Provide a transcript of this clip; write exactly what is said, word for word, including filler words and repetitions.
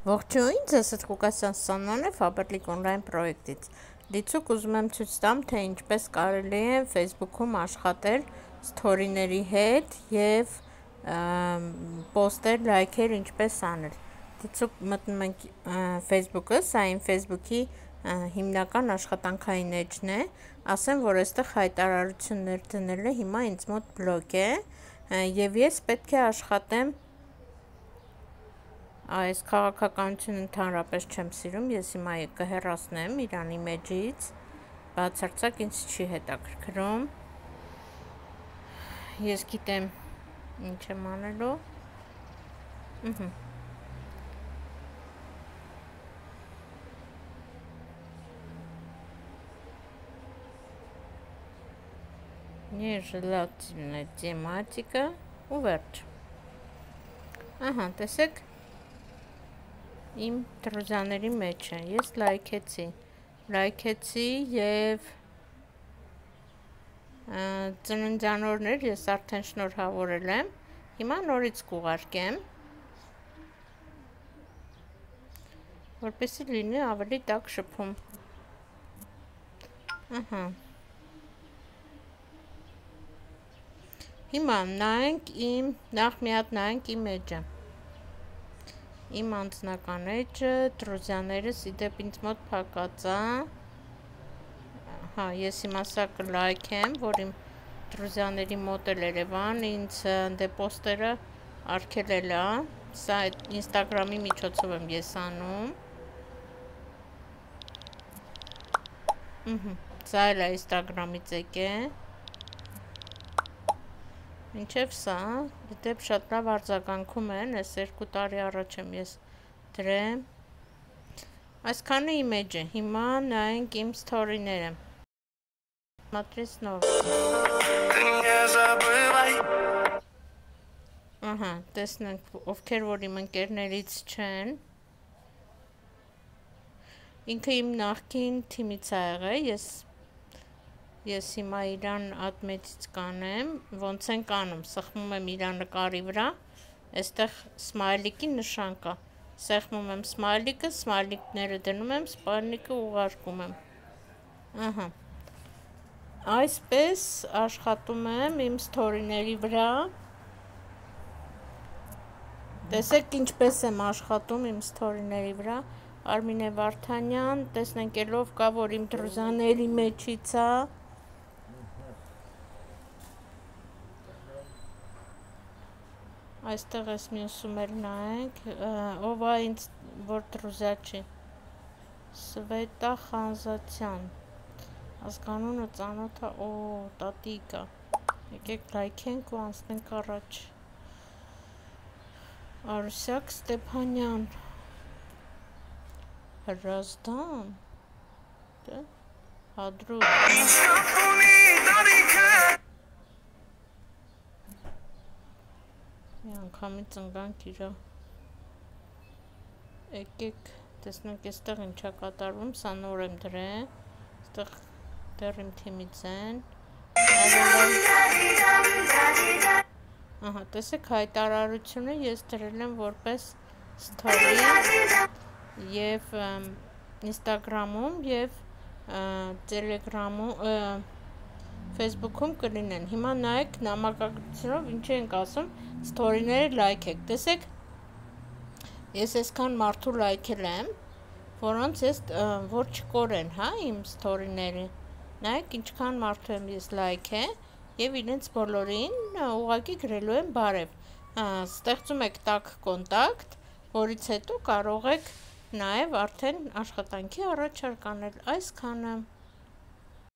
Ողջույն, ձեզ հետ Ղուկասյան Սաննան է Faberlic Online պրոյեկտից։ Դիցուկ ուզում եմ ցույց տամ, թե ինչպես կարելի է Facebook-ում աշխատել սթորիների հետ եւ պոստեր, լայքեր ինչպես անել։ Դիցուկ մտնում ենք Facebook-ը, սա իմ Facebook-ի հիմնական աշխատանքային էջն է, ասեմ, որ այստեղ հայտարարություններ դնելը հիմա ինձ մոտ բլոկ է եւ ես պետք է աշխատեմ Այս քաղաքականությունը ընդհանրապես չեմ սիրում, ես հիմա կհեռացնեմ Իրանի մեջից, բացարձակ ինձ չի հետաքրքրում, ես գիտեմ ինչ եմ անելու, Нежелательная тематика ու վերջ, ահա, տեսեք, իմ դրուզաների մեջ է, ես լայքեցի, լայքեցի և ծննդյանօրներ ես արդեն շնորհավորել եմ, հիմա նորից կուղարկեմ, որպեսզի լինի ավելի տաք շփում, ահա, հիմա նայենք իմ, նախ մի հատ նայենք իմ էջը, Իմ անձնական էջը, դրուզյաներս իդեպ ինձ մոտ փակած է, հա, ես հիմա սա կլայքեմ, որ իմ դրուզյաների մոտ էլ Երևան, ինձ դե պոստերը արգելել է, սա Instagram-ի միջոցով եմ ես անում, սա էլ է Instagram-ից եկել, Մինչև սա, դեպ շատ լավ արձագանքում են, ես երկու տարի առաջ եմ ես դրեմ, այսքանը իմ էջը, հիմա նայենք իմ սթորիները, Смотри снова, ահա, տեսնենք, ովքեր որ իմ ընկերներից չեն, ինքը իմ նախկին թիմից է եղել, ես Ես հիմա իրան ադմետից կանեմ, ոնց են կանում, սխմում եմ իրան նկարի վրա, այստեղ սմայլիկի նշան կա, սեղմում եմ սմայլիկը, սմայլիկները դնում եմ, սմայլիկը ուղարկում եմ, ահա, այսպես աշխատում եմ իմ սթորիների վրա, տեսեք ինչպես եմ աշխատում իմ սթորիների վրա, Արմինե Վարդանյան, տեսնենք ելով կա, որ իմ դրուզաների մեջից է, Այստեղ ես մյուսում էլ նայենք, ով է ինձ, որ դրուզա չի, Սվետա Խանզացյան, ազգանունը ծանոթ է, օ, տատիկա, եկեք լայքենք ու անցնենք առաջ, Արուսյակ Ստեփանյան, Հրազդան, Հադրուտ, Մի անգամից ընկանք իրա, եկեք, տեսնենք եստեղ ինչա կատարվում, սա նոր եմ դրել, եստեղ դեռ իմ թիմից են, ահա, տեսեք հայտարարությունը ես դրել եմ որպես սթորի և Instagram-ում և Telegram-ում, Facebook-ում կլինեն, հիմա նայեք նամակագրությունով ինչ ենք ասում, սթորիները լայքեք, տեսեք, ես այսքան մարդու լայքել եմ, որոնց ես, որ չկորեն, հա, իմ սթորիները, նայեք ինչքան մարդու եմ ես լայքել, և իրենց բոլորին ուղղակի գրելու եմ բարև, ստեղծում եք տաք կոնտակտ, որից հետո կարող եք նաև արդեն աշխատանքի առաջարկ անել, այսքանը